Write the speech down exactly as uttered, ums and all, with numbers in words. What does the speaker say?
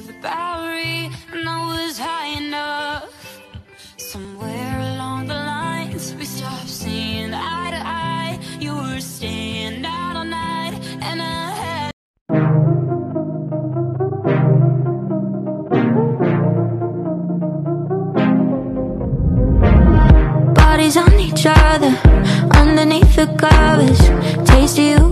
the Bowery, and I was high enough. Somewhere along the lines we stopped seeing eye to eye. You were staying out all night, and I had bodies on each other underneath the covers. Taste of you